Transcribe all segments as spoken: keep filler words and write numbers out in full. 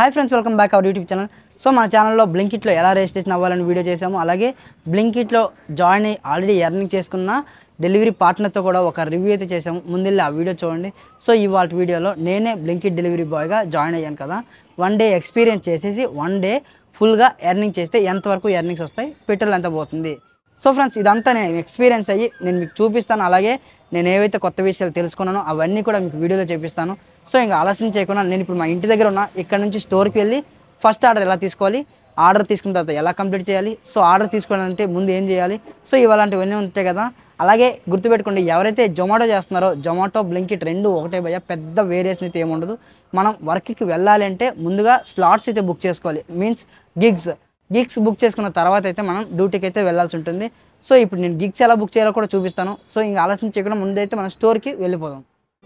Hi friends, welcome back our YouTube channel. So మన ఛానల్లో బ్లింకిట్లో ఎలా రిజిస్ట్రేషన్ అవ్వాలని వీడియో చేసాము. అలాగే బ్లింకిట్లో జాయిన్ అయ్యి ఆల్రెడీ ఎర్నింగ్ చేసుకున్న డెలివరీ పార్ట్నర్తో కూడా ఒక రివ్యూ అయితే చేసాము. ముందెళ్ళి ఆ వీడియో చూడండి. సో ఇవాళ వీడియోలో నేనే బ్లింకిట్ డెలివరీ బాయ్గా జాయిన్ అయ్యాను కదా. వన్ డే ఎక్స్పీరియన్స్ చేసేసి వన్ డే ఫుల్గా ఎర్నింగ్ చేస్తే ఎంతవరకు ఎర్నింగ్స్ వస్తాయి, పెట్రోల్ ఎంత పోతుంది. సో ఫ్రెండ్స్, ఇదంతా నేను ఎక్స్పీరియన్స్ అయ్యి నేను మీకు చూపిస్తాను. అలాగే నేను ఏవైతే కొత్త విషయాలు తెలుసుకున్నానో అవన్నీ కూడా మీకు వీడియోలో చూపిస్తాను. సో ఇంకా ఆలస్యం చేయకుండా నేను ఇప్పుడు మా ఇంటి దగ్గర ఉన్న ఇక్కడ నుంచి స్టోర్కి వెళ్ళి ఫస్ట్ ఆర్డర్ ఎలా తీసుకోవాలి, ఆర్డర్ తీసుకున్న తర్వాత ఎలా కంప్లీట్ చేయాలి, సో ఆర్డర్ తీసుకోవాలంటే ముందు ఏం చేయాలి, సో ఇవాళంటివన్నీ ఉంటాయి కదా. అలాగే గుర్తుపెట్టుకోండి, ఎవరైతే జొమాటో చేస్తున్నారో జొమాటో బ్లింకిట్ రెండు ఒకటే భయ, పెద్ద వేరియేషన్ అయితే ఏముండదు. మనం వర్క్కి వెళ్ళాలి అంటే ముందుగా స్లాట్స్ అయితే బుక్ చేసుకోవాలి, మీన్స్ గిగ్స్ గిగ్స్ బుక్ చేసుకున్న తర్వాత అయితే మనం డ్యూటీకి అయితే వెళ్ళాల్సి ఉంటుంది. సో ఇప్పుడు నేను గిగ్స్ ఎలా బుక్ చేయాలో కూడా చూపిస్తాను. సో ఇంకా ఆలస్యం చేయకుండా ముందైతే మన స్టోర్కి వెళ్ళిపోదాం.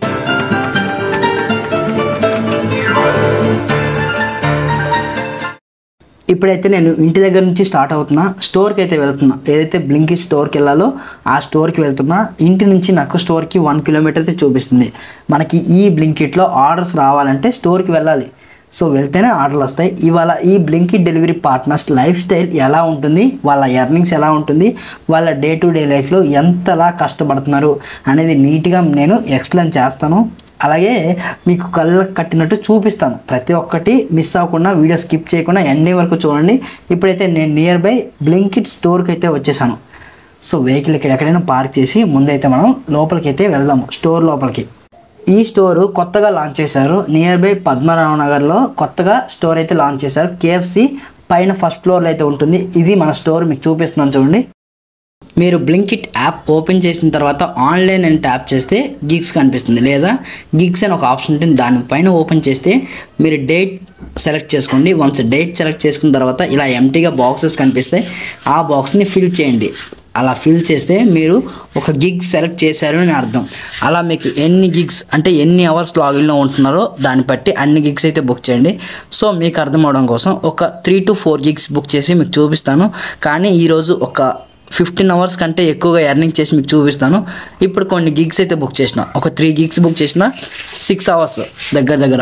ఇప్పుడైతే నేను ఇంటి దగ్గర నుంచి స్టార్ట్ అవుతున్నా, స్టోర్కి అయితే వెళ్తున్నా. ఏదైతే బ్లింకిట్ స్టోర్కి వెళ్ళాలో ఆ స్టోర్కి వెళ్తున్నా. ఇంటి నుంచి నాకు స్టోర్కి వన్ కిలోమీటర్ అయితే చూపిస్తుంది. మనకి ఈ బ్లింకిట్లో ఆర్డర్స్ రావాలంటే స్టోర్కి వెళ్ళాలి. సో వెళ్తేనే ఆర్డర్లు వస్తాయి. ఇవాళ ఈ Blinkit delivery partners lifestyle ఎలా ఉంటుంది, వాళ్ళ ఎర్నింగ్స్ ఎలా ఉంటుంది, వాళ్ళ డే టు డే లైఫ్లో ఎంతలా కష్టపడుతున్నారు అనేది నీట్గా నేను ఎక్స్ప్లెయిన్ చేస్తాను. అలాగే మీకు కళ్ళకు కట్టినట్టు చూపిస్తాను. ప్రతి ఒక్కటి మిస్ అవ్వకుండా వీడియో స్కిప్ చేయకుండా ఎండ్ వరకు చూడండి. ఇప్పుడైతే నేను నియర్ బై బ్లింకిట్ స్టోర్కి అయితే వచ్చేసాను. సో వెహికల్ ఇక్కడ ఎక్కడైనా పార్క్ చేసి ముందైతే మనం లోపలికి అయితే వెళ్దాము, స్టోర్ లోపలికి. ఈ స్టోరు కొత్తగా లాంచ్ చేశారు. నియర్ బై పద్మనాభ నగర్లో కొత్తగా స్టోర్ అయితే లాంచ్ చేశారు. కేఎఫ్సి పైన ఫస్ట్ ఫ్లోర్లో అయితే ఉంటుంది. ఇది మన స్టోర్, మీకు చూపిస్తున్నాను చూడండి. మీరు బ్లింకిట్ యాప్ ఓపెన్ చేసిన తర్వాత ఆన్లైన్ అని ట్యాప్ చేస్తే గిగ్స్ కనిపిస్తుంది, లేదా గిగ్స్ అని ఒక ఆప్షన్ ఉంటుంది. దానిపైన ఓపెన్ చేస్తే మీరు డేట్ సెలెక్ట్ చేసుకోండి. వన్స్ డేట్ సెలెక్ట్ చేసుకున్న తర్వాత ఇలా ఎంటీగా బాక్సెస్ కనిపిస్తాయి. ఆ బాక్స్ని ఫిల్ చేయండి. అలా ఫిల్ చేస్తే మీరు ఒక గిగ్ సెలెక్ట్ చేశారు అని అర్థం. అలా మీకు ఎన్ని గిగ్స్ అంటే ఎన్ని అవర్స్ లాగిన్లో ఉంటున్నారో దాన్ని బట్టి అన్ని గిగ్స్ అయితే బుక్ చేయండి. సో మీకు అర్థం అవడం కోసం ఒక three to four gigs book చేసి మీకు చూపిస్తాను. కానీ ఈరోజు ఒక ఫిఫ్టీన్ అవర్స్ కంటే ఎక్కువగా ఎర్నింగ్ చేసి మీకు చూపిస్తాను. ఇప్పుడు కొన్ని గిగ్స్ అయితే బుక్ చేసిన, ఒక త్రీ గిగ్స్ బుక్ చేసిన సిక్స్ అవర్స్ దగ్గర దగ్గర.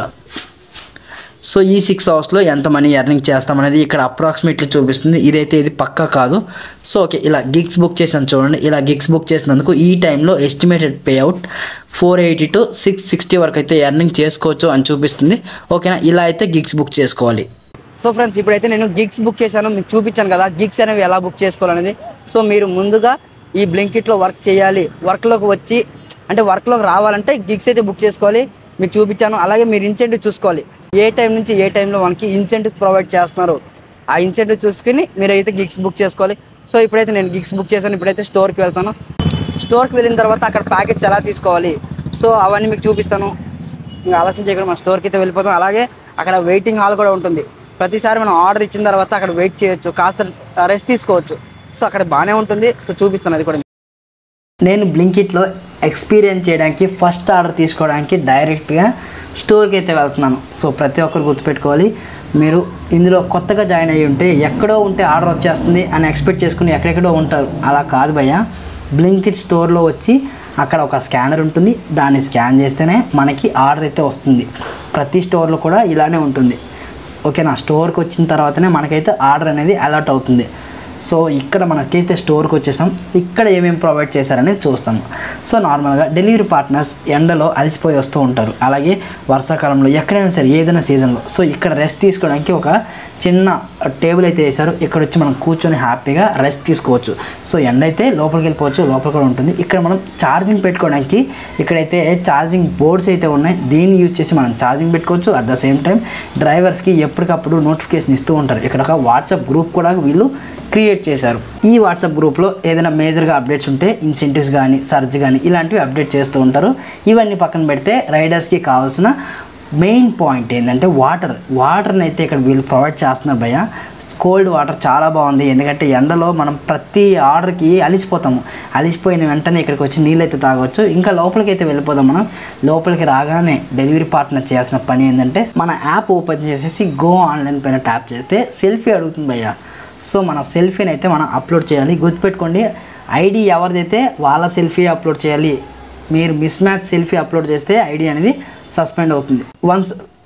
సో ఈ సిక్స్ అవర్స్లో ఎంత మనీ ఎర్నింగ్ చేస్తామనేది ఇక్కడ అప్రాక్సిమేట్లీ చూపిస్తుంది. ఇదైతే ఇది పక్కా కాదు. సో ఓకే, ఇలా గిగ్స్ బుక్ చేసాను చూడండి. ఇలా గిగ్స్ బుక్ చేసినందుకు ఈ టైంలో estimated pay out four eighty to six sixty వరకు అయితే ఎర్నింగ్ చేసుకోవచ్చు అని చూపిస్తుంది. ఓకేనా, ఇలా అయితే గిగ్స్ బుక్ చేసుకోవాలి. సో ఫ్రెండ్స్, ఇప్పుడైతే నేను గిగ్స్ బుక్ చేశాను, మీకు చూపించాను కదా గిగ్స్ అనేవి ఎలా బుక్ చేసుకోవాలనేది. సో మీరు ముందుగా ఈ బ్లింకిట్లో వర్క్ చేయాలి, వర్క్లోకి వచ్చి అంటే వర్క్లోకి రావాలంటే గిగ్స్ అయితే బుక్ చేసుకోవాలి, మీకు చూపించాను. అలాగే మీరు ఇన్సెంటివ్ చూసుకోవాలి, ఏ టైం నుంచి ఏ టైంలో మనకి ఇన్సెంటివ్ ప్రొవైడ్ చేస్తున్నారు. ఆ ఇన్సెంటివ్ చూసుకుని మీరైతే గిగ్స్ బుక్ చేసుకోవాలి. సో ఇప్పుడైతే నేను గిగ్స్ బుక్ చేశాను. ఇప్పుడైతే స్టోర్కి వెళ్తాను. స్టోర్కి వెళ్ళిన తర్వాత అక్కడ ప్యాకెట్స్ ఎలా తీసుకోవాలి, సో అవన్నీ మీకు చూపిస్తాను. ఇంకా ఆలస్యం చేయకుండా మన స్టోర్కి అయితే వెళ్ళిపోతాం. అలాగే అక్కడ వెయిటింగ్ హాల్ కూడా ఉంటుంది. ప్రతిసారి మనం ఆర్డర్ ఇచ్చిన తర్వాత అక్కడ వెయిట్ చేయొచ్చు, కాస్త రెస్ట్ తీసుకోవచ్చు. సో అక్కడ బాగానే ఉంటుంది. సో చూపిస్తాను అది కూడా. నేను బ్లింకిట్లో ఎక్స్పీరియన్స్ చేయడానికి ఫస్ట్ ఆర్డర్ తీసుకోవడానికి డైరెక్ట్గా స్టోర్కి అయితే వెళ్తున్నాను. సో ప్రతి ఒక్కరు గుర్తుపెట్టుకోవాలి, మీరు ఇందులో కొత్తగా జాయిన్ అయ్యి ఉంటే ఎక్కడో ఉంటే ఆర్డర్ వచ్చేస్తుంది అని ఎక్స్పెక్ట్ చేసుకుని ఎక్కడెక్కడో ఉంటారు. అలా కాదు భయ్య, బ్లింకిట్ స్టోర్లో వచ్చి అక్కడ ఒక స్కానర్ ఉంటుంది. దాన్ని స్కాన్ చేస్తేనే మనకి ఆర్డర్ అయితే వస్తుంది. ప్రతి స్టోర్లో కూడా ఇలానే ఉంటుంది. ఓకేనా, స్టోర్కి వచ్చిన తర్వాతనే మనకైతే ఆర్డర్ అనేది అలర్ట్ అవుతుంది. సో ఇక్కడ మనకైతే స్టోర్కి వచ్చేసాం. ఇక్కడ ఏమేమి ప్రొవైడ్ చేశారనేది చూస్తాము. సో నార్మల్గా డెలివరీ పార్ట్నర్స్ ఎండలో అలసిపోయి వస్తూ ఉంటారు. అలాగే వర్షాకాలంలో ఎక్కడైనా సరే ఏదైనా సీజన్లో. సో ఇక్కడ రెస్ట్ తీసుకోవడానికి ఒక చిన్న టేబుల్ అయితే వేశారు. ఇక్కడ వచ్చి మనం కూర్చొని హ్యాపీగా రెస్ట్ తీసుకోవచ్చు. సో ఎండ అయితే లోపలికి వెళ్ళిపోవచ్చు, లోపల కూడా ఉంటుంది. ఇక్కడ మనం ఛార్జింగ్ పెట్టుకోవడానికి ఇక్కడైతే ఛార్జింగ్ బోర్డ్స్ అయితే ఉన్నాయి. దీన్ని యూజ్ చేసి మనం ఛార్జింగ్ పెట్టుకోవచ్చు. అట్ ద సేమ్ టైం డ్రైవర్స్కి ఎప్పటికప్పుడు నోటిఫికేషన్ ఇస్తూ ఉంటారు. ఇక్కడ ఒక వాట్సాప్ గ్రూప్ కూడా వీళ్ళు క్రియేట్ చేశారు. ఈ వాట్సాప్ గ్రూప్లో ఏదైనా మేజర్గా అప్డేట్స్ ఉంటే ఇన్సెంటివ్స్ కానీ సర్జ్ కానీ ఇలాంటివి అప్డేట్ చేస్తూ ఉంటారు. ఇవన్నీ పక్కన పెడితే రైడర్స్కి కావాల్సిన మెయిన్ పాయింట్ ఏంటంటే వాటర్. వాటర్ని అయితే ఇక్కడ వీళ్ళు ప్రొవైడ్ చేస్తున్నారు భయ్య. కోల్డ్ వాటర్ చాలా బాగుంది. ఎందుకంటే ఎండలో మనం ప్రతి ఆర్డర్కి అలిసిపోతాము. అలిసిపోయిన వెంటనే ఇక్కడికి వచ్చి నీళ్ళు అయితే తాగవచ్చు. ఇంకా లోపలికి అయితే వెళ్ళిపోదాం. మనం లోపలికి రాగానే డెలివరీ పార్ట్నర్ చేయాల్సిన పని ఏంటంటే మన యాప్ ఓపెన్ చేసేసి గో ఆన్లైన్ పైన ట్యాప్ చేస్తే సెల్ఫీ అడుగుతుంది భయ్య. సో మన సెల్ఫీని అయితే మనం అప్లోడ్ చేయాలి. గుర్తుపెట్టుకోండి, ఐడి ఎవరిదైతే వాళ్ళ సెల్ఫీ అప్లోడ్ చేయాలి. మీరు మిస్ మ్యాచ్ సెల్ఫీ అప్లోడ్ చేస్తే ఐడి అనేది సస్పెండ్ అవుతుంది. వన్స్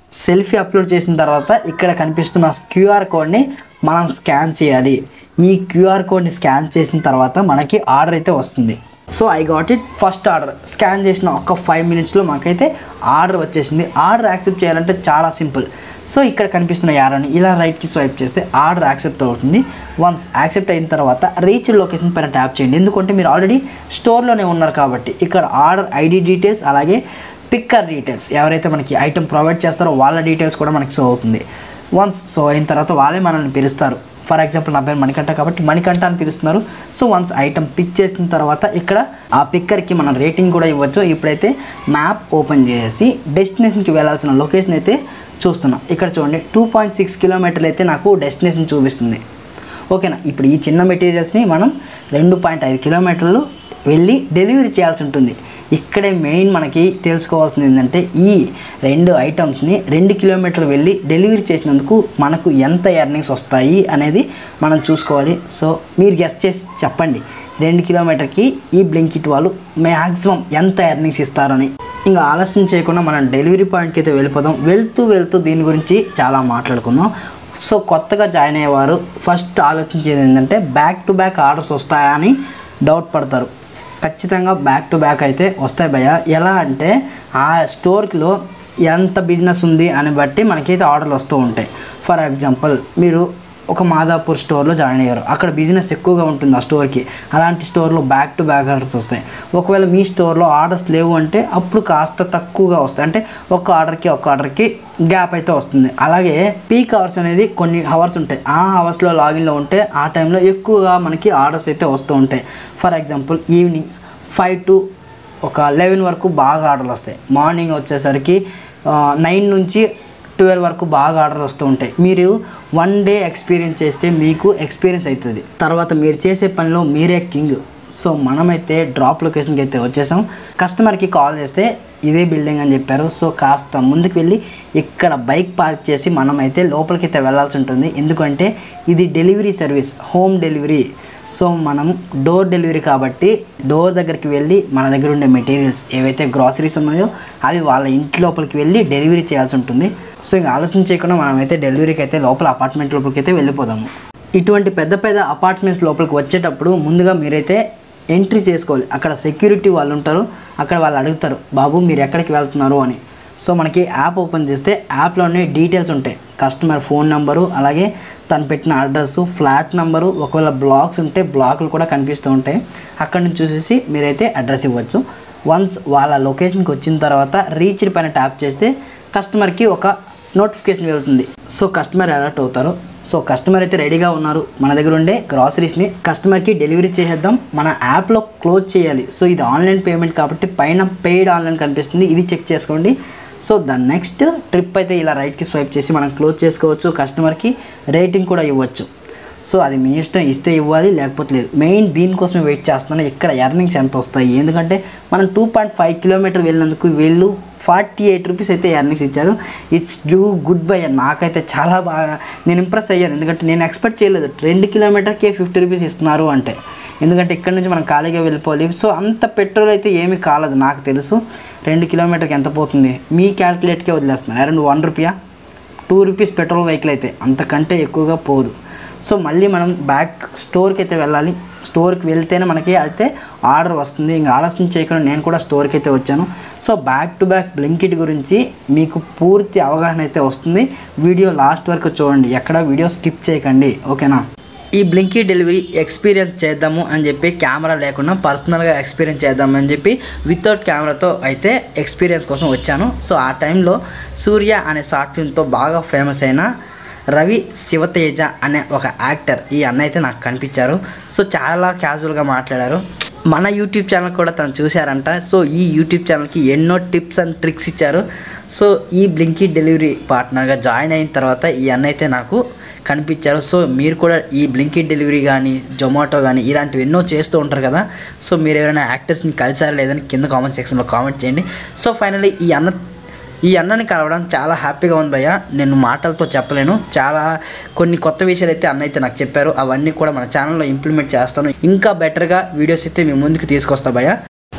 సెల్ఫీ అప్లోడ్ చేసిన తర్వాత ఇక్కడ కనిపిస్తున్న క్యూఆర్ కోడ్ని మనం స్కాన్ చేయాలి. ఈ క్యూఆర్ కోడ్ని స్కాన్ చేసిన తర్వాత మనకి ఆర్డర్ అయితే వస్తుంది. So I got it. First order scan చేసిన ఒక ఫైవ్ మినిట్స్లో మాకైతే ఆర్డర్ వచ్చేసింది. ఆర్డర్ యాక్సెప్ట్ చేయాలంటే చాలా సింపుల్. సో ఇక్కడ కనిపిస్తున్న యారోని ఇలా రైట్కి స్వైప్ చేస్తే ఆర్డర్ యాక్సెప్ట్ అవుతుంది. వన్స్ యాక్సెప్ట్ అయిన తర్వాత రీచ్ లొకేషన్ పైన ట్యాప్ చేయండి. ఎందుకంటే మీరు ఆల్రెడీ స్టోర్లోనే ఉన్నారు కాబట్టి ఇక్కడ ఆర్డర్ ఐడి డీటెయిల్స్ అలాగే పిక్కర్ డీటెయిల్స్ ఎవరైతే మనకి ఐటమ్ ప్రొవైడ్ చేస్తారో వాళ్ళ డీటెయిల్స్ కూడా మనకి షో అవుతుంది. వన్స్ షో అయిన తర్వాత వాళ్ళే మనల్ని పిలుస్తారు. ఫర్ ఎగ్జాంపుల్ నా పేరు మణికంఠ కాబట్టి మణికంఠ అని పిలుస్తున్నారు. సో వన్స్ ఐటమ్ పిక్ చేసిన తర్వాత ఇక్కడ ఆ పిక్కర్కి మనం రేటింగ్ కూడా ఇవ్వచ్చు. ఇప్పుడైతే మ్యాప్ ఓపెన్ చేసి డెస్టినేషన్కి వెళ్ళాల్సిన లొకేషన్ అయితే చూస్తున్నాం. ఇక్కడ చూడండి టూ పాయింట్ సిక్స్ కిలోమీటర్లు అయితే నాకు డెస్టినేషన్ చూపిస్తుంది. ఓకేనా. ఇప్పుడు ఈ చిన్న మెటీరియల్స్ని మనం రెండు పాయింట్ ఐదు కిలోమీటర్లు వెళ్ళి డెలివరీ చేయాల్సి ఉంటుంది. ఇక్కడే మెయిన్ మనకి తెలుసుకోవాల్సింది ఏంటంటే ఈ రెండు ఐటమ్స్ని రెండు కిలోమీటర్లు వెళ్ళి డెలివరీ చేసినందుకు మనకు ఎంత ఎర్నింగ్స్ వస్తాయి అనేది మనం చూసుకోవాలి. సో మీరు గెస్ చేసి చెప్పండి రెండు కిలోమీటర్కి ఈ బ్లింకిట్ వాళ్ళు మ్యాక్సిమం ఎంత ఎర్నింగ్స్ ఇస్తారని. ఇంకా ఆలస్యం చేయకుండా మనం డెలివరీ పాయింట్కి అయితే వెళ్ళిపోదాం. వెళ్తూ వెళ్తూ దీని గురించి చాలా మాట్లాడుకుందాం. సో కొత్తగా జాయిన్ అయ్యేవారు ఫస్ట్ ఆలోచించేది ఏంటంటే బ్యాక్ టు బ్యాక్ ఆర్డర్స్ వస్తాయా అని డౌట్ పడతారు. ఖచ్చితంగా బ్యాక్ టు బ్యాక్ అయితే వస్తాయి భయ్య. ఎలా అంటే ఆ స్టోర్లో ఎంత బిజినెస్ ఉంది అని బట్టి మనకైతే ఆర్డర్లు వస్తూ ఉంటాయి. ఫర్ ఎగ్జాంపుల్ మీరు ఒక మాదాపూర్ స్టోర్లో జాయిన్ అయ్యారు, అక్కడ బిజినెస్ ఎక్కువగా ఉంటుంది ఆ స్టోర్కి. అలాంటి స్టోర్లో బ్యాక్ టు బ్యాక్ ఆర్డర్స్ వస్తాయి. ఒకవేళ మీ స్టోర్లో ఆర్డర్స్ లేవు అంటే అప్పుడు కాస్త తక్కువగా వస్తాయి. అంటే ఒక ఆర్డర్కి ఒక ఆర్డర్కి గ్యాప్ అయితే వస్తుంది. అలాగే పీక్ అవర్స్ అనేది కొన్ని అవర్స్ ఉంటాయి. ఆ అవర్స్లో లాగిన్లో ఉంటే ఆ టైంలో ఎక్కువగా మనకి ఆర్డర్స్ అయితే వస్తూ ఉంటాయి. For example evening five to ఒక లెవెన్ వరకు బాగా ఆర్డర్లు వస్తాయి. మార్నింగ్ వచ్చేసరికి నైన్ నుంచి ట్వెల్వ్ వరకు బాగా ఆర్డర్ వస్తూ ఉంటాయి. మీరు వన్ డే ఎక్స్పీరియన్స్ చేస్తే మీకు ఎక్స్పీరియన్స్ అవుతుంది. తర్వాత మీరు చేసే పనిలో మీరే కింగ్. సో మనమైతే డ్రాప్ లొకేషన్కి అయితే వచ్చేసాం. కస్టమర్కి కాల్ చేస్తే ఇదే బిల్డింగ్ అని చెప్పారు. సో కాస్త ముందుకు వెళ్ళి ఇక్కడ బైక్ పార్క్ చేసి మనమైతే లోపలికి అయితే వెళ్ళాల్సి ఉంటుంది. ఎందుకంటే ఇది delivery service, home delivery. So మనం డోర్ డెలివరీ కాబట్టి డోర్ దగ్గరికి వెళ్ళి మన దగ్గర ఉండే మెటీరియల్స్ ఏవైతే గ్రాసరీస్ ఉన్నాయో అవి వాళ్ళ ఇంటి లోపలికి వెళ్ళి డెలివరీ చేయాల్సి ఉంటుంది. సో ఇంకా ఆలోచన చేయకుండా మనమైతే డెలివరీకి అయితే లోపల అపార్ట్మెంట్ లోపలికి అయితే వెళ్ళిపోదాము. ఇటువంటి పెద్ద పెద్ద అపార్ట్మెంట్స్ లోపలికి వచ్చేటప్పుడు ముందుగా మీరైతే ఎంట్రీ చేసుకోవాలి. అక్కడ సెక్యూరిటీ వాళ్ళు ఉంటారు. అక్కడ వాళ్ళు అడుగుతారు, బాబు మీరు ఎక్కడికి వెళ్తున్నారు అని. సో మనకి యాప్ ఓపెన్ చేస్తే యాప్లోనే డీటెయిల్స్ ఉంటాయి. కస్టమర్ ఫోన్ నెంబరు అలాగే తను పెట్టిన అడ్రస్సు, ఫ్లాట్ నెంబరు, ఒకవేళ బ్లాక్స్ ఉంటే బ్లాక్లు కూడా కనిపిస్తూ ఉంటాయి. అక్కడ నుంచి చూసేసి మీరైతే అడ్రస్ ఇవ్వచ్చు. వన్స్ వాళ్ళ లొకేషన్కి వచ్చిన తర్వాత రీచ్డ్ పైన ట్యాప్ చేస్తే కస్టమర్కి ఒక నోటిఫికేషన్ వెళ్తుంది. సో కస్టమర్ అలర్ట్ అవుతారు. సో కస్టమర్ అయితే రెడీగా ఉన్నారు. మన దగ్గర ఉండే గ్రాసరీస్ని కస్టమర్కి డెలివరీ చేసేద్దాం. మన యాప్లో క్లోజ్ చేయాలి. సో ఇది ఆన్లైన్ పేమెంట్ కాబట్టి పైన పెయిడ్ ఆన్లైన్ కనిపిస్తుంది, ఇది చెక్ చేసుకోండి. సో ద నెక్స్ట్ ట్రిప్ అయితే ఇలా రైట్కి స్వైప్ చేసి మనం క్లోజ్ చేసుకోవచ్చు. కస్టమర్కి రేటింగ్ కూడా ఇవ్వచ్చు. సో అది మీ ఇష్టం, ఇస్తే ఇవ్వాలి లేకపోతే లేదు. మెయిన్ దీనికోసమే వెయిట్ చేస్తున్నాను ఇక్కడ ఎర్నింగ్స్ ఎంత వస్తాయి. ఎందుకంటే మనం టూ పాయింట్ ఫైవ్ కిలోమీటర్ వెళ్ళినందుకు వీళ్ళు ఫార్టీ ఎయిట్ రూపీస్ అయితే ఎర్నింగ్స్ ఇచ్చారు. ఇట్స్ డూ గుడ్ బై అని నాకైతే చాలా బాగా నేను ఇంప్రెస్ అయ్యాను. ఎందుకంటే నేను ఎక్స్పెక్ట్ చేయలేదు రెండు కిలోమీటర్కి ఫిఫ్టీ రూపీస్ ఇస్తున్నారు అంటే. ఎందుకంటే ఇక్కడ నుంచి మనం ఖాళీగా వెళ్ళిపోవాలి. సో అంత పెట్రోల్ అయితే ఏమీ కాలేదు నాకు తెలుసు. రెండు కిలోమీటర్కి ఎంత పోతుంది మీ క్యాల్కులేట్కే వదిలేస్తున్నాను. అరౌండ్ వన్ రూపీయా టూ రూపీస్ పెట్రోల్ వెహికల్ అయితే అంతకంటే ఎక్కువగా పోదు. సో మళ్ళీ మనం బ్యాక్ స్టోర్కి అయితే వెళ్ళాలి. స్టోర్కి వెళ్తేనే మనకి అయితే ఆర్డర్ వస్తుంది. ఇంకా ఆలస్యం చేయకుండా నేను కూడా స్టోర్కి అయితే వచ్చాను. So back to back Blinkit గురించి మీకు పూర్తి అవగాహన అయితే వస్తుంది. వీడియో లాస్ట్ వరకు చూడండి, ఎక్కడ వీడియో స్కిప్ చేయకండి, ఓకేనా. ఈ బ్లింకిట్ డెలివరీ ఎక్స్పీరియన్స్ చేద్దాము అని చెప్పి కెమెరా లేకుండా పర్సనల్గా ఎక్స్పీరియన్స్ చేద్దాము అని చెప్పి వితౌట్ కెమెరాతో అయితే ఎక్స్పీరియన్స్ కోసం వచ్చాను. సో ఆ టైంలో సూర్య అనే షార్ట్ ఫిల్మ్తో బాగా ఫేమస్ అయిన రవి శివతేజ అనే ఒక యాక్టర్ ఈ అన్న అయితే నాకు కనిపించారు. సో చాలా క్యాజువల్గా మాట్లాడారు. మన యూట్యూబ్ ఛానల్ కూడా తను చూశారంట. సో ఈ యూట్యూబ్ ఛానల్కి ఎన్నో టిప్స్ అండ్ ట్రిక్స్ ఇచ్చారు. సో ఈ బ్లింకిట్ డెలివరీ పార్ట్నర్గా జాయిన్ అయిన తర్వాత ఈ అన్న అయితే నాకు కనిపించారు. సో మీరు కూడా ఈ బ్లింకిట్ డెలివరీ కానీ జొమాటో కానీ ఇలాంటివి ఎన్నో చేస్తూ ఉంటారు కదా. సో మీరు ఎవరైనా యాక్టర్స్ని కలిసారా లేదని కింద కామెంట్ సెక్షన్లో కామెంట్ చేయండి. సో ఫైనల్లీ ఈ అన్న ఈ అన్నని కలవడం చాలా హ్యాపీగా ఉంది భయ్య. నేను మాటలతో చెప్పలేను. చాలా కొన్ని కొత్త విషయాలు అయితే అన్న అయితే నాకు చెప్పారు. అవన్నీ కూడా మన ఛానల్లో ఇంప్లిమెంట్ చేస్తాను. ఇంకా బెటర్గా వీడియోస్ అయితే మీ ముందుకు తీసుకొస్తా భయ్య.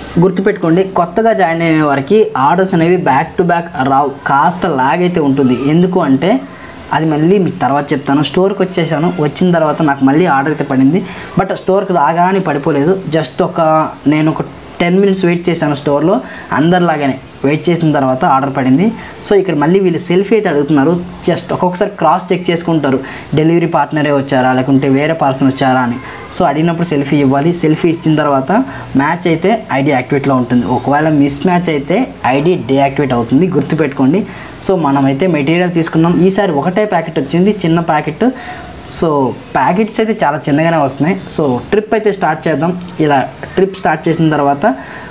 గుర్తుపెట్టుకోండి, కొత్తగా జాయిన్ అయిన వారికి ఆర్డర్స్ అనేవి బ్యాక్ టు బ్యాక్ రావు, కాస్త లాగ్ అయితే ఉంటుంది. ఎందుకు అంటే అది మళ్ళీ మీకు తర్వాత చెప్తాను. స్టోర్కి వచ్చేసాను, వచ్చిన తర్వాత నాకు మళ్ళీ ఆర్డర్ అయితే పడింది. బట్ స్టోర్కి రాగానే పడిపోలేదు, జస్ట్ ఒక నేను ఒక టెన్ మినిట్స్ వెయిట్ చేశాను స్టోర్లో, అందరిలాగానే వెయిట్ చేసిన తర్వాత ఆర్డర్ పడింది. సో ఇక్కడ మళ్ళీ వీళ్ళు సెల్ఫీ అయితే అడుగుతున్నారు. జస్ట్ ఒక్కొక్కసారి క్రాస్ చెక్ చేసుకుంటారు, డెలివరీ పార్ట్నరే వచ్చారా లేకుంటే వేరే పర్సన్ వచ్చారా అని. సో అడిగినప్పుడు సెల్ఫీ ఇవ్వాలి. సెల్ఫీ ఇచ్చిన తర్వాత మ్యాచ్ అయితే ఐడి యాక్టివేట్లో ఉంటుంది. ఒకవేళ మిస్ మ్యాచ్ అయితే ఐడి డీయాక్టివేట్ అవుతుంది, గుర్తుపెట్టుకోండి. సో మనమైతే మెటీరియల్ తీసుకున్నాం. ఈసారి ఒకటే ప్యాకెట్ వచ్చింది, చిన్న ప్యాకెట్. సో ప్యాకెట్స్ అయితే చాలా చిన్నగానే వస్తున్నాయి. సో ట్రిప్ అయితే స్టార్ట్ చేద్దాం. ఇలా ట్రిప్ స్టార్ట్ చేసిన తర్వాత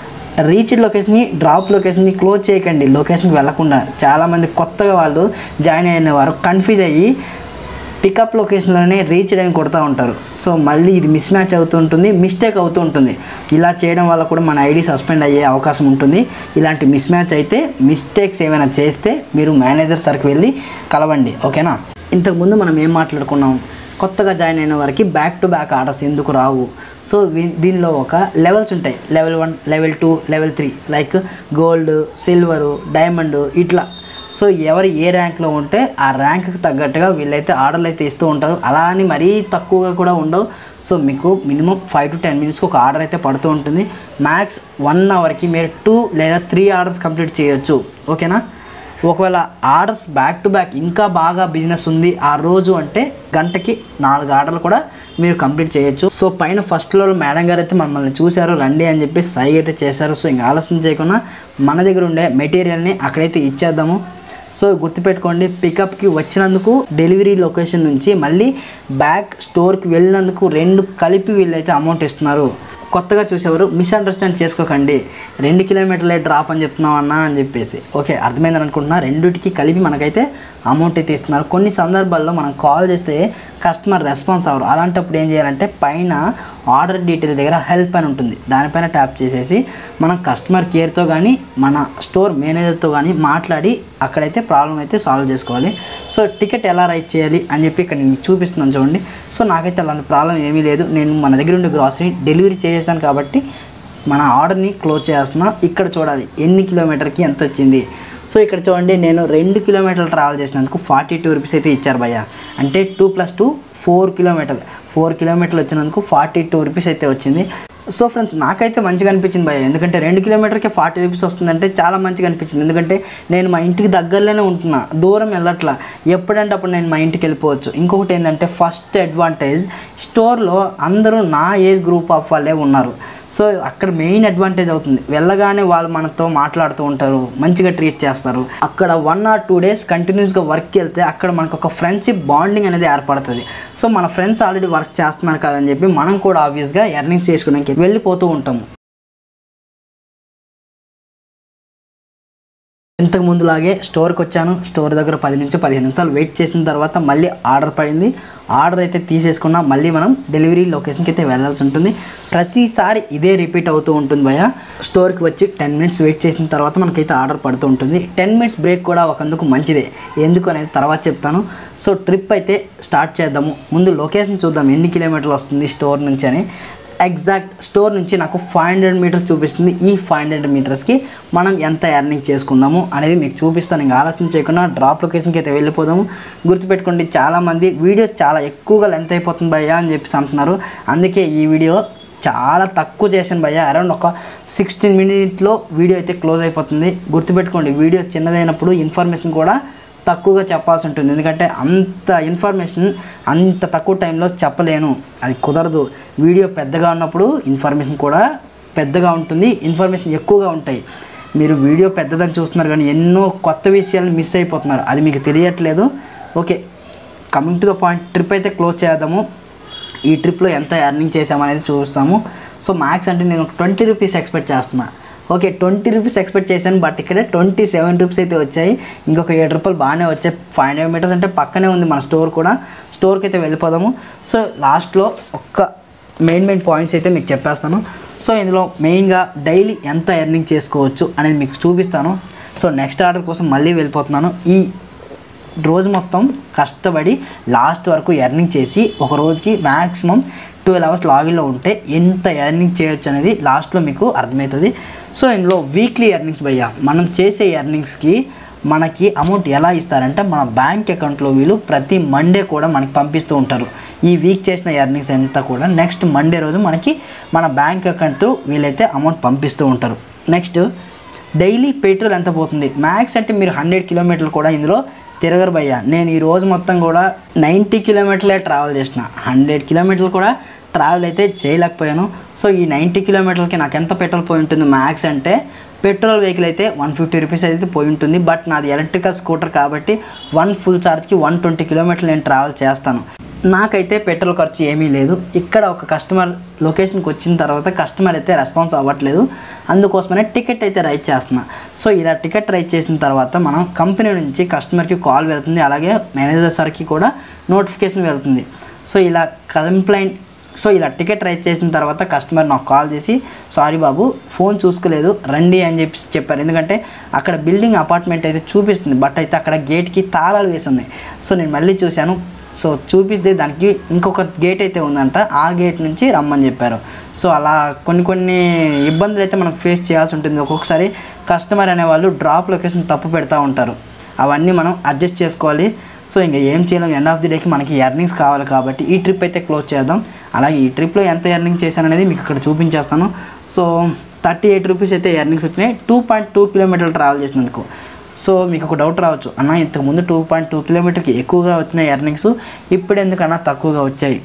రీచ్డ్ లొకేషన్ని డ్రాప్ లొకేషన్ని క్లోజ్ చేయకండి, లొకేషన్కి వెళ్ళకుండా. చాలామంది కొత్తగా వాళ్ళు జాయిన్ అయిన వారు కన్ఫ్యూజ్ అయ్యి పికప్ లొకేషన్లోనే రీచ్డ్ అని కొడుతూ ఉంటారు. సో మళ్ళీ ఇది మిస్ మ్యాచ్ అవుతూ ఉంటుంది, మిస్టేక్ అవుతూ ఉంటుంది. ఇలా చేయడం వల్ల కూడా మన ఐడి సస్పెండ్ అయ్యే అవకాశం ఉంటుంది. ఇలాంటి మిస్ మ్యాచ్ అయితే మిస్టేక్స్ ఏమైనా చేస్తే మీరు మేనేజర్ సరికి వెళ్ళి కలవండి, ఓకేనా. ఇంతకుముందు మనం ఏం మాట్లాడుకున్నాం, కొత్తగా జాయిన్ అయిన వారికి బ్యాక్ టు బ్యాక్ ఆర్డర్స్ ఎందుకు రావు. సో దీనిలో ఒక లెవెల్స్ ఉంటాయి, level one, level two, level three, like gold, silver, diamond, ఇట్లా. సో ఎవరు ఏ ర్యాంక్లో ఉంటే ఆ ర్యాంక్కి తగ్గట్టుగా వీళ్ళైతే ఆర్డర్లు అయితే ఇస్తూ ఉంటారు. అలా అని మరీ తక్కువగా కూడా ఉండవు. సో మీకు మినిమం ఫైవ్ టు టెన్ మినిట్స్కి ఒక ఆర్డర్ అయితే పడుతూ ఉంటుంది. మ్యాక్స్ వన్ అవర్కి మీరు టూ లేదా త్రీ ఆర్డర్స్ కంప్లీట్ చేయొచ్చు, ఓకేనా. ఒకవేళ ఆర్డర్స్ బ్యాక్ టు బ్యాక్ ఇంకా బాగా బిజినెస్ ఉంది ఆ రోజు అంటే గంటకి నాలుగు ఆర్డర్లు కూడా మీరు కంప్లీట్ చేయొచ్చు. సో పైన ఫస్ట్లో మేడం గారు అయితే మమ్మల్ని చూశారు, రండి అని చెప్పి సైగ్ అయితే చేశారు. సో ఇంకా ఆలస్యం చేయకుండా మన దగ్గర ఉండే మెటీరియల్ని అక్కడైతే ఇచ్చేద్దాము. సో గుర్తుపెట్టుకోండి, పికప్కి వచ్చినందుకు డెలివరీ లొకేషన్ నుంచి మళ్ళీ బ్యాక్ స్టోర్కి వెళ్ళినందుకు రెండు కలిపి వీళ్ళైతే అమౌంట్ ఇస్తున్నారు. కొత్తగా చూసేవారు మిస్అండర్స్టాండ్ చేసుకోకండి, రెండు కిలోమీటర్లే డ్రాప్ అని చెప్తున్నాం అన్నా అని చెప్పేసి. ఓకే, అర్థమైందని అనుకుంటున్నా. రెండింటికి కలిపి మనకైతే అమౌంట్ అయితే ఇస్తున్నారు. కొన్ని సందర్భాల్లో మనం కాల్ చేస్తే కస్టమర్ రెస్పాన్స్ అవ్వరు. అలాంటప్పుడు ఏం చేయాలంటే పైన ఆర్డర్ డీటెయిల్ దగ్గర హెల్ప్ అని ఉంటుంది, దానిపైన ట్యాప్ చేసేసి మనం కస్టమర్ కేర్తో కానీ మన స్టోర్ మేనేజర్తో కానీ మాట్లాడి అక్కడైతే ప్రాబ్లం అయితే సాల్వ్ చేసుకోవాలి. సో టికెట్ ఎలా రైట్ చేయాలి అని చెప్పి ఇక్కడ నేను చూపిస్తున్నాను చూడండి. సో నాకైతే అలాంటి ప్రాబ్లం ఏమీ లేదు, నేను మన దగ్గర ఉండే గ్రాసరీ డెలివరీ చేసేసాను కాబట్టి మన ఆర్డర్ని క్లోజ్ చేస్తున్నా. ఇక్కడ చూడాలి ఎన్ని కిలోమీటర్కి ఎంత వచ్చింది. సో ఇక్కడ చూడండి, నేను రెండు కిలోమీటర్లు ట్రావెల్ చేసినందుకు ఫార్టీ టూ రూపీస్ అయితే ఇచ్చారు భయ్య. అంటే టూ ప్లస్ టూ ఫోర్ కిలోమీటర్లు ఫోర్ కిలోమీటర్లు వచ్చినందుకు ఫార్టీ టూ రూపీస్ అయితే వచ్చింది. సో ఫ్రెండ్స్ నాకైతే మంచిగా అనిపించింది భయ్య, ఎందుకంటే రెండు కిలోమీటర్కి ఫార్టీ రూపీస్ వస్తుందంటే చాలా మంచిగా అనిపించింది. ఎందుకంటే నేను మా ఇంటికి దగ్గరలోనే ఉంటున్నా, దూరం వెళ్ళట్లా, ఎప్పుడంటే అప్పుడు నేను మా ఇంటికి వెళ్ళిపోవచ్చు. ఇంకొకటి ఏంటంటే ఫస్ట్ అడ్వాంటేజ్, స్టోర్లో అందరూ నా ఏజ్ గ్రూప్ ఆఫ్ వాళ్ళే ఉన్నారు. సో అక్కడ మెయిన్ అడ్వాంటేజ్ అవుతుంది. వెళ్ళగానే వాళ్ళు మనతో మాట్లాడుతూ ఉంటారు, మంచిగా ట్రీట్ చేస్తారు. అక్కడ వన్ ఆర్ టూ డేస్ కంటిన్యూస్గా వర్క్కి వెళ్తే అక్కడ మనకు ఒక ఫ్రెండ్షిప్ బాండింగ్ అనేది ఏర్పడుతుంది. సో మన ఫ్రెండ్స్ ఆల్రెడీ వర్క్ చేస్తున్నారు కదని చెప్పి మనం కూడా ఆబ్వియస్గా ఎర్నింగ్స్ చేసుకోవడానికి వెళ్ళిపోతూ ఉంటాము. ఇంతకు ముందులాగే స్టోర్కి వచ్చాను, స్టోర్ దగ్గర పది నుంచి పదిహేను నిమిషాలు వెయిట్ చేసిన తర్వాత మళ్ళీ ఆర్డర్ పడింది. ఆర్డర్ అయితే తీసేసుకున్నా మళ్ళీ మనం డెలివరీ లొకేషన్కి అయితే వెళ్ళాల్సి ఉంటుంది. ప్రతిసారి ఇదే రిపీట్ అవుతూ ఉంటుంది భయ్య. స్టోర్కి వచ్చి టెన్ మినిట్స్ వెయిట్ చేసిన తర్వాత మనకైతే ఆర్డర్ పడుతూ ఉంటుంది. టెన్ మినిట్స్ బ్రేక్ కూడా ఒకందుకు మంచిదే, ఎందుకు అనేది తర్వాత చెప్తాను. సో ట్రిప్ అయితే స్టార్ట్ చేద్దాము. ముందు లొకేషన్ చూద్దాం ఎన్ని కిలోమీటర్లు వస్తుంది స్టోర్ నుంచి అని. ఎగ్జాక్ట్ స్టోర్ నుంచి నాకు ఫైవ్ హండ్రెడ్ మీటర్స్ చూపిస్తుంది. ఈ ఫైవ్ హండ్రెడ్ మీటర్స్కి మనం ఎంత ఎర్నింగ్ చేసుకుందాము అనేది మీకు చూపిస్తాను. ఇంకా ఆలోచన చేయకుండా డ్రాప్ లొకేషన్కి అయితే వెళ్ళిపోదాము. గుర్తుపెట్టుకోండి, చాలామంది వీడియోస్ చాలా ఎక్కువగా లెంత్ అయిపోతుంది భయ్యా అని చెప్పేసి అంటున్నారు. అందుకే ఈ వీడియో చాలా తక్కువ చేశాను భయ్యా, అరౌండ్ ఒక సిక్స్టీన్ మినిట్లో వీడియో అయితే క్లోజ్ అయిపోతుంది. గుర్తుపెట్టుకోండి, వీడియో చిన్నదైనప్పుడు ఇన్ఫర్మేషన్ కూడా తక్కువగా చెప్పాల్సి ఉంటుంది, ఎందుకంటే అంత ఇన్ఫర్మేషన్ అంత తక్కువ టైంలో చెప్పలేను, అది కుదరదు. వీడియో పెద్దగా ఉన్నప్పుడు ఇన్ఫర్మేషన్ కూడా పెద్దగా ఉంటుంది, ఇన్ఫర్మేషన్ ఎక్కువగా ఉంటాయి. మీరు వీడియో పెద్దదని చూస్తున్నారు కానీ ఎన్నో కొత్త విషయాలను మిస్ అయిపోతున్నారు, అది మీకు తెలియట్లేదు. Okay, coming to the point, trip అయితే క్లోజ్ చేద్దాము. ఈ ట్రిప్లో ఎంత ఎర్నింగ్ చేసామనేది చూస్తాము. సో మ్యాక్స్ అంటే నేను ట్వంటీ రూపీస్ ఎక్స్పెక్ట్ చేస్తున్నా. ఓకే, ట్వంటీ రూపీస్ ఎక్స్పెక్ట్ చేశాను, బట్ ఇక్కడ ట్వంటీ సెవెన్ రూపీస్ అయితే వచ్చాయి. ఇంకొక ఏడు రూపాయలు బాగానే వచ్చాయి. ఫైవ్ హండ్రెడ్ మీటర్స్ అంటే పక్కనే ఉంది మన స్టోర్ కూడా. స్టోర్కి అయితే వెళ్ళిపోదాము. సో లాస్ట్లో ఒక్క మెయిన్ మెయిన్ పాయింట్స్ అయితే మీకు చెప్పేస్తాను. సో ఇందులో మెయిన్గా డైలీ ఎంత ఎర్నింగ్ చేసుకోవచ్చు అనేది మీకు చూపిస్తాను. సో నెక్స్ట్ ఆర్డర్ కోసం మళ్ళీ వెళ్ళిపోతున్నాను. ఈ రోజు మొత్తం కష్టపడి లాస్ట్ వరకు ఎర్నింగ్ చేసి ఒక రోజుకి మ్యాక్సిమం ట్వెల్వ్ అవర్స్ లాగిన్లో ఉంటే ఎంత ఎర్నింగ్ చేయొచ్చు అనేది లాస్ట్లో మీకు అర్థమవుతుంది. సో ఇందులో వీక్లీ ఎర్నింగ్స్ భయ్యా, మనం చేసే ఎర్నింగ్స్కి మనకి అమౌంట్ ఎలా ఇస్తారంటే మన బ్యాంక్ అకౌంట్లో వీళ్ళు ప్రతి మండే కూడా మనకి పంపిస్తూ ఉంటారు. ఈ వీక్ చేసిన ఎర్నింగ్స్ అంతా కూడా నెక్స్ట్ మండే రోజు మనకి మన బ్యాంక్ అకౌంట్ వీళ్ళైతే అమౌంట్ పంపిస్తూ ఉంటారు. నెక్స్ట్ డైలీ పెట్రోల్ ఎంత పోతుంది మ్యాక్స్ అంటే మీరు హండ్రెడ్ కిలోమీటర్లు కూడా ఇందులో తిరగరు భయ్యా. నేను ఈ రోజు మొత్తం కూడా నైంటీ కిలోమీటర్లే ట్రావెల్ చేసిన, హండ్రెడ్ కిలోమీటర్లు కూడా ట్రావెల్ అయితే చేయలేకపోయాను. సో ఈ నైంటీ కిలోమీటర్లకి నాకు ఎంత పెట్రోల్ పోయి ఉంటుంది మ్యాక్స్ అంటే పెట్రోల్ వెహికల్ అయితే వన్ ఫిఫ్టీ రూపీస్ అయితే పోయి ఉంటుంది. బట్ నాది ఎలక్ట్రికల్ స్కూటర్ కాబట్టి వన్ ఫుల్ ఛార్జ్కి వన్ ట్వంటీ కిలోమీటర్లు నేను ట్రావెల్ చేస్తాను. నాకైతే పెట్రోల్ ఖర్చు ఏమీ లేదు. ఇక్కడ ఒక కస్టమర్ లొకేషన్కి వచ్చిన తర్వాత కస్టమర్ అయితే రెస్పాన్స్ అవ్వట్లేదు, అందుకోసమనే టికెట్ అయితే రైట్ చేస్తున్నా. సో ఇలా టికెట్ రైట్ చేసిన తర్వాత మనం కంపెనీ నుంచి కస్టమర్కి కాల్ వెళ్తుంది, అలాగే మేనేజర్ సార్కి కూడా నోటిఫికేషన్ వెళ్తుంది. సో ఇలా కంప్లైంట్ సో ఇలా టికెట్ రైట్ చేసిన తర్వాత కస్టమర్ నాకు కాల్ చేసి సారీ బాబు ఫోన్ చూసుకోలేదు రండి అని చెప్పి చెప్పారు. ఎందుకంటే అక్కడ బిల్డింగ్ అపార్ట్మెంట్ అయితే చూపిస్తుంది, బట్ అయితే అక్కడ గేట్కి తాళాలు వేసి ఉన్నాయి. సో నేను మళ్ళీ చూశాను, సో చూపిస్తే దానికి ఇంకొక గేట్ అయితే ఉందంట, ఆ గేట్ నుంచి రమ్మని చెప్పారు. సో అలా కొన్ని కొన్ని ఇబ్బందులు అయితే మనం ఫేస్ చేయాల్సి ఉంటుంది. ఒక్కొక్కసారి కస్టమర్ అనేవాళ్ళు డ్రాప్ లొకేషన్ తప్పు పెడతా ఉంటారు, అవన్నీ మనం అడ్జస్ట్ చేసుకోవాలి. సో ఇంకా ఏం చేయలేం, ఎండ్ ఆఫ్ ది డేకి మనకి ఎర్నింగ్స్ కావాలి కాబట్టి ఈ ట్రిప్ అయితే క్లోజ్ చేద్దాం. అలాగే ఈ ట్రిప్లో ఎంత ఎర్నింగ్ చేశాను అనేది మీకు ఇక్కడ చూపించేస్తాను. సో థర్టీ ఎయిట్ రూపీస్ అయితే ఎర్నింగ్స్ వచ్చినాయి టూ పాయింట్ టూ కిలోమీటర్లు ట్రావెల్ చేసినందుకు. సో మీకు ఒక డౌట్ రావచ్చు, అన్న ఇంతకుముందు టూ పాయింట్ టూ కిలోమీటర్కి ఎక్కువగా వచ్చినాయి ఎర్నింగ్స్, ఇప్పుడు ఎందుకన్నా తక్కువగా వచ్చాయి?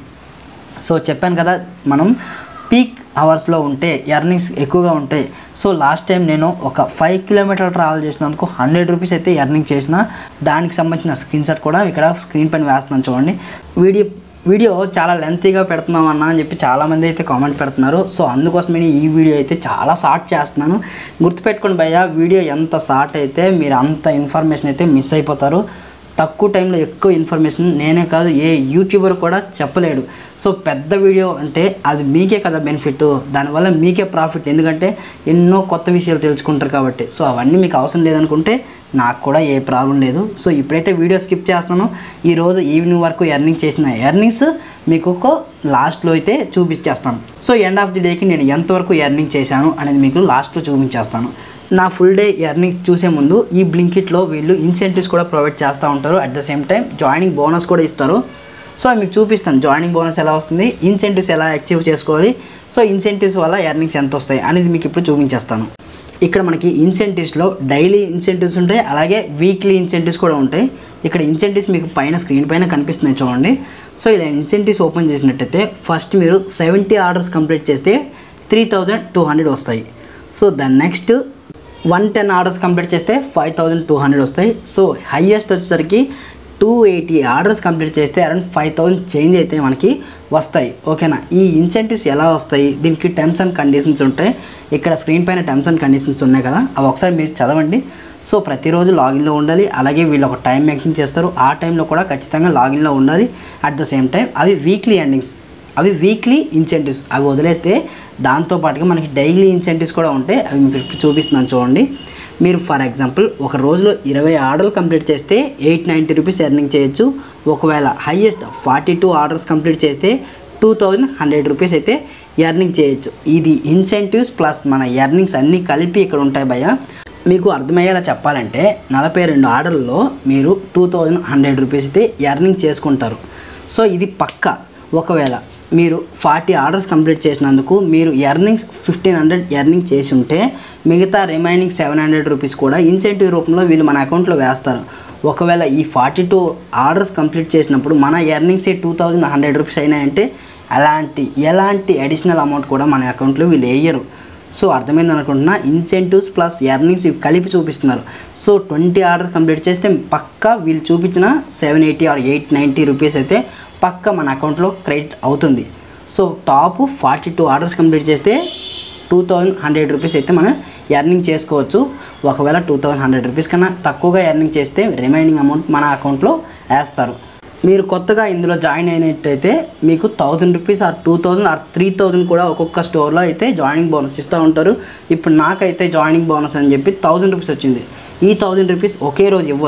సో చెప్పాను కదా, మనం పీక్ అవర్స్లో ఉంటే ఎర్నింగ్స్ ఎక్కువగా ఉంటాయి. సో లాస్ట్ టైం నేను ఒక ఫైవ్ కిలోమీటర్ ట్రావెల్ చేసినందుకు హండ్రెడ్ రూపీస్ అయితే ఎర్నింగ్ చేసిన, దానికి సంబంధించిన స్క్రీన్ షాట్ కూడా ఇక్కడ స్క్రీన్ పైన వేస్తున్నాను చూడండి. వీడియో వీడియో చాలా లెంతీగా పెడుతున్నాం అన్న అని చెప్పి చాలామంది అయితే కామెంట్ పెడుతున్నారు. సో అందుకోసమే ఈ వీడియో అయితే చాలా షార్ట్ చేస్తున్నాను. గుర్తుపెట్టుకోండి భయ్యా, వీడియో ఎంత షార్ట్ అయితే మీరు అంత ఇన్ఫర్మేషన్ అయితే మిస్ అయిపోతారు. తక్కువ టైంలో ఎక్కువ ఇన్ఫర్మేషన్ నేనే కాదు ఏ యూట్యూబర్ కూడా చెప్పలేడు. సో పెద్ద వీడియో అంటే అది మీకే కదా బెనిఫిట్, దానివల్ల మీకే ప్రాఫిట్, ఎందుకంటే ఎన్నో కొత్త విషయాలు తెలుసుకుంటారు కాబట్టి. సో అవన్నీ మీకు అవసరం లేదనుకుంటే నాకు కూడా ఏ ప్రాబ్లం లేదు. సో ఇప్పుడైతే వీడియో స్కిప్ చేస్తాను. ఈరోజు ఈవినింగ్ వరకు ఎర్నింగ్ చేసిన ఎర్నింగ్స్ మీకు ఒక లాస్ట్లో అయితే చూపించేస్తాను. సో ఎండ్ ఆఫ్ ది డేకి నేను ఎంతవరకు ఎర్నింగ్ చేశాను అనేది మీకు లాస్ట్లో చూపించేస్తాను. నా ఫుల్ డే ఎర్నింగ్స్ చూసే ముందు ఈ బ్లింకిట్లో వీళ్ళు ఇన్సెంటివ్స్ కూడా ప్రొవైడ్ చేస్తూ ఉంటారు, at the same time joining bonus కూడా ఇస్తారు. సో మీకు చూపిస్తాను జాయినింగ్ బోనస్ ఎలా వస్తుంది, ఇన్సెంటివ్స్ ఎలా అచీవ్ చేసుకోవాలి, సో ఇన్సెంటివ్స్ వల్ల ఎర్నింగ్స్ ఎంత వస్తాయి అనేది మీకు ఇప్పుడు చూపించేస్తాను. ఇక్కడ మనకి ఇన్సెంటివ్స్లో డైలీ ఇన్సెంటివ్స్ ఉంటాయి, అలాగే వీక్లీ ఇన్సెంటివ్స్ కూడా ఉంటాయి. ఇక్కడ ఇన్సెంటివ్స్ మీకు పైన స్క్రీన్ పైన కనిపిస్తున్నాయి చూడండి. సో ఇలా ఇన్సెంటివ్స్ ఓపెన్ చేసినట్టయితే ఫస్ట్ మీరు సెవెంటీ ఆర్డర్స్ కంప్లీట్ చేస్తే త్రీ థౌజండ్ టూ హండ్రెడ్ వస్తాయి. సో దాని next one ten orders complete చేస్తే ఫైవ్ థౌజండ్ టూ హండ్రెడ్ వస్తాయి. సో హైయెస్ట్ వచ్చేసరికి టూ ఎయిటీ ఆర్డర్స్ కంప్లీట్ చేస్తే అరౌండ్ ఫైవ్ థౌజండ్ చేంజ్ అయితే మనకి వస్తాయి. ఓకేనా, ఈ ఇన్సెంటివ్స్ ఎలా వస్తాయి, దీనికి టర్మ్స్ అండ్ కండిషన్స్ ఉంటాయి. ఇక్కడ స్క్రీన్ పైన టర్మ్స్ అండ్ కండిషన్స్ ఉన్నాయి కదా, అవి ఒకసారి మీరు చదవండి. సో ప్రతిరోజు లాగిన్లో ఉండాలి, అలాగే వీళ్ళు ఒక టైం మెన్షన్ చేస్తారు, ఆ టైంలో కూడా ఖచ్చితంగా లాగిన్లో ఉండాలి. అట్ ద సేమ్ టైం అవి వీక్లీ ఎండింగ్స్, అవి వీక్లీ ఇన్సెంటివ్స్, అవి వదిలేస్తే దాంతోపాటుగా మనకి డైలీ ఇన్సెంటివ్స్ కూడా ఉంటాయి. అవి మీకు చూపిస్తున్నాను చూడండి. మీరు ఫర్ ఎగ్జాంపుల్ ఒక రోజులో ఇరవై ఆర్డర్లు కంప్లీట్ చేస్తే ఎయిట్ నైంటీ రూపీస్ ఎర్నింగ్ చేయొచ్చు. ఒకవేళ highest forty two orders complete చేస్తే టూ థౌజండ్ హండ్రెడ్ రూపీస్ అయితే ఎర్నింగ్ చేయొచ్చు. ఇది ఇన్సెంటివ్స్ ప్లస్ మన ఎర్నింగ్స్ అన్నీ కలిపి ఇక్కడ ఉంటాయి భయ్య. మీకు అర్థమయ్యేలా చెప్పాలంటే నలభై రెండు ఆర్డర్లలో మీరు టూ థౌజండ్ హండ్రెడ్ రూపీస్ అయితే ఎర్నింగ్ చేసుకుంటారు. సో ఇది పక్కా. ఒకవేళ మీరు ఫార్టీ ఆర్డర్స్ కంప్లీట్ చేసినందుకు మీరు ఎర్నింగ్స్ ఫిఫ్టీన్ హండ్రెడ్ ఎర్నింగ్ చేసి ఉంటే మిగతా రిమైనింగ్ సెవెన్ హండ్రెడ్ రూపీస్ కూడా ఇన్సెంటివ్ రూపంలో వీళ్ళు మన అకౌంట్లో వేస్తారు. ఒకవేళ ఈ ఫార్టీ టూ ఆర్డర్స్ కంప్లీట్ చేసినప్పుడు మన earnings two thousand hundred rupees అయినాయంటే అలాంటి ఎలాంటి అడిషనల్ అమౌంట్ కూడా మన అకౌంట్లో వీళ్ళు వేయరు. సో అర్థమైంది అనుకుంటున్నా, ఇన్సెంటివ్స్ ప్లస్ ఎర్నింగ్స్ ఇవి కలిపి చూపిస్తున్నారు. సో ట్వంటీ ఆర్డర్స్ కంప్లీట్ చేస్తే పక్కా వీళ్ళు చూపించిన seven eighty or eight ninety rupees అయితే పక్క మన అకౌంట్లో క్రెడిట్ అవుతుంది. So top forty two orders complete చేస్తే టూ థౌజండ్ హండ్రెడ్ రూపీస్ అయితే మనం ఎర్నింగ్ చేసుకోవచ్చు. ఒకవేళ టూ థౌజండ్ హండ్రెడ్ రూపీస్ కన్నా తక్కువగా ఎర్నింగ్ చేస్తే రిమైనింగ్ అమౌంట్ మన అకౌంట్లో వేస్తారు. మీరు కొత్తగా ఇందులో జాయిన్ అయినట్టయితే మీకు thousand rupees or two thousand or three thousand కూడా ఒక్కొక్క స్టోర్లో అయితే జాయినింగ్ బోనస్ ఇస్తూ ఉంటారు. ఇప్పుడు నాకైతే జాయినింగ్ బోనస్ అని చెప్పి థౌజండ్ రూపీస్ వచ్చింది. ఈ థౌజండ్ రూపీస్ ఒకే రోజు ఇవ్వరు.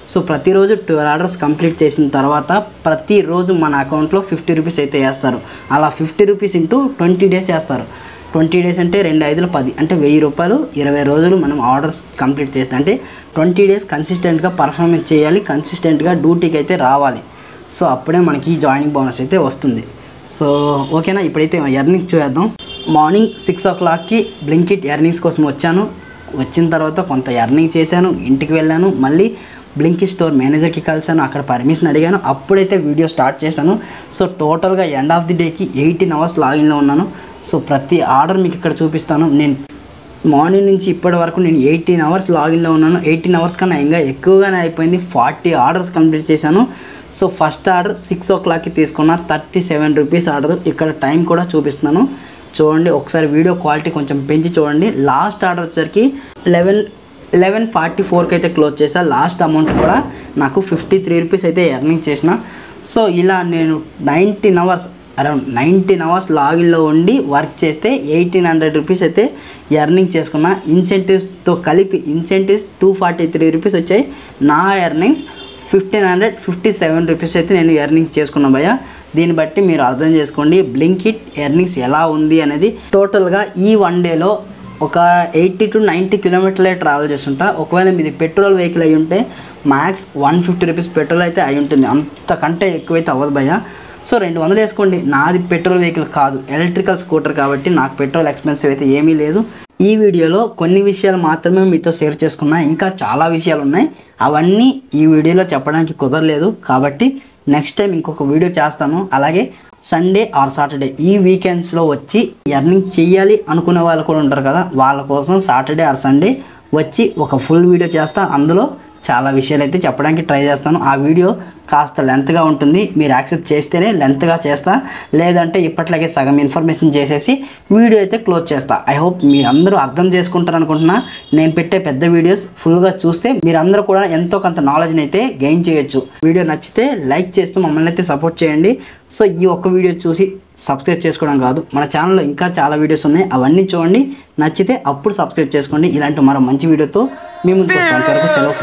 సో ప్రతిరోజు ట్వెల్వ్ ఆర్డర్స్ కంప్లీట్ చేసిన తర్వాత ప్రతిరోజు మన అకౌంట్లో ఫిఫ్టీ రూపీస్ అయితే వేస్తారు. అలా fifty rupees into twenty days వేస్తారు. ట్వంటీ డేస్ అంటే రెండు ఐదుల పది అంటే వెయ్యి రూపాయలు ఇరవై రోజులు మనం ఆర్డర్స్ కంప్లీట్ చేస్తాం. అంటే ట్వంటీ డేస్ కన్సిస్టెంట్గా పర్ఫార్మెన్స్ చేయాలి, కన్సిస్టెంట్గా డ్యూటీకి అయితే రావాలి. సో అప్పుడే మనకి జాయినింగ్ బోనస్ అయితే వస్తుంది. సో ఓకేనా, ఇప్పుడైతే ఎర్నింగ్స్ చూద్దాం. మార్నింగ్ సిక్స్ ఓ క్లాక్కి బ్లింకిట్ ఎర్నింగ్స్ కోసం వచ్చాను. వచ్చిన తర్వాత కొంత ఎర్నింగ్ చేశాను, ఇంటికి వెళ్ళాను, మళ్ళీ బ్లింకిట్ స్టోర్ మేనేజర్కి కలిసాను, అక్కడ పర్మిషన్ అడిగాను, అప్పుడైతే వీడియో స్టార్ట్ చేశాను. సో టోటల్గా ఎండ్ ఆఫ్ ది డేకి ఎయిటీన్ అవర్స్ లాగిన్లో ఉన్నాను. సో ప్రతి ఆర్డర్ మీకు ఇక్కడ చూపిస్తాను. నేను మార్నింగ్ నుంచి ఇప్పటి వరకు నేను ఎయిటీన్ అవర్స్ లాగిన్లో ఉన్నాను. ఎయిటీన్ అవర్స్ కన్నా ఇంకా ఎక్కువగానే అయిపోయింది. ఫార్టీ ఆర్డర్స్ కంప్లీట్ చేశాను. సో ఫస్ట్ ఆర్డర్ సిక్స్ ఓ క్లాక్కి తీసుకున్న థర్టీ సెవెన్ రూపీస్ ఆర్డర్. ఇక్కడ టైం కూడా చూపిస్తున్నాను చూడండి. ఒకసారి వీడియో క్వాలిటీ కొంచెం పెంచి చూడండి. లాస్ట్ ఆర్డర్ వచ్చరికి లెవెన్ లెవెన్ ఫార్టీ ఫోర్కి అయితే క్లోజ్ చేసా. లాస్ట్ అమౌంట్ కూడా నాకు ఫిఫ్టీ త్రీ రూపీస్ అయితే ఎర్నింగ్ చేసిన. సో ఇలా నేను nineteen hours around nineteen hours లాగిన్లో ఉండి వర్క్ చేస్తే ఎయిటీన్ హండ్రెడ్ రూపీస్ అయితే ఎర్నింగ్ చేసుకున్నా. ఇన్సెంటివ్స్తో కలిపి incentives two forty three rupees వచ్చాయి. నా earnings fifteen hundred fifty seven rupees అయితే నేను ఎర్నింగ్స్ చేసుకున్నా భయ్య. దీన్ని బట్టి మీరు అర్థం చేసుకోండి బ్లింకిట్ ఎర్నింగ్స్ ఎలా ఉంది అనేది. టోటల్గా ఈ వన్ డేలో ఒక ఎయిటీ టు నైంటీ కిలోమీటర్లే ట్రావెల్ చేస్తుంటా. ఒకవేళ మీది పెట్రోల్ వెహికల్ అయి ఉంటే max one fifty rupees petrol అయితే అయి ఉంటుంది. అంతకంటే ఎక్కువైతే అవ్వదు భయ్య. సో రెండు వందలు వేసుకోండి. నాది పెట్రోల్ వెహికల్ కాదు, ఎలక్ట్రికల్ స్కూటర్ కాబట్టి నాకు పెట్రోల్ ఎక్స్పెన్సివ్ అయితే ఏమీ లేదు. ఈ వీడియోలో కొన్ని విషయాలు మాత్రమే మీతో షేర్ చేసుకున్నా. ఇంకా చాలా విషయాలు ఉన్నాయి, అవన్నీ ఈ వీడియోలో చెప్పడానికి కుదరలేదు. కాబట్టి నెక్స్ట్ టైం ఇంకొక వీడియో చేస్తాను. అలాగే సండే ఆర్ సాటర్డే ఈ వీకెండ్స్లో వచ్చి ఎర్నింగ్ చెయ్యాలి అనుకునే వాళ్ళు కూడా ఉంటారు కదా, వాళ్ళ కోసం సాటర్డే ఆర్ సండే వచ్చి ఒక ఫుల్ వీడియో చేస్తా. అందులో చాలా విషయాలు అయితే చెప్పడానికి ట్రై చేస్తాను. ఆ వీడియో కాస్త లెంత్గా ఉంటుంది, మీరు యాక్సెప్ట్ చేస్తేనే లెంత్గా చేస్తా, లేదంటే ఇప్పట్లాగే సగం ఇన్ఫర్మేషన్ చేసేసి వీడియో అయితే క్లోజ్ చేస్తా. ఐ హోప్ మీరందరూ అర్థం చేసుకుంటారు అనుకుంటున్నా. నేను పెట్టే పెద్ద వీడియోస్ ఫుల్గా చూస్తే మీరందరూ కూడా ఎంతో కొంత నాలెడ్జ్ని అయితే గెయిన్ చేయొచ్చు. వీడియో నచ్చితే లైక్ చేస్తూ మమ్మల్ని అయితే సపోర్ట్ చేయండి. సో ఈ ఒక్క వీడియో చూసి సబ్స్క్రైబ్ చేసుకోవడం కాదు, మన ఛానల్లో ఇంకా చాలా వీడియోస్ ఉన్నాయి, అవన్నీ చూడండి. నచ్చితే అప్పుడు సబ్స్క్రైబ్ చేసుకోండి. ఇలాంటి మరో మంచి వీడియోతో మీ ముందుకు వస్తాను. అంతవరకు సెలవు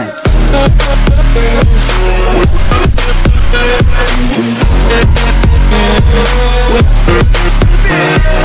ఫ్రెండ్స్.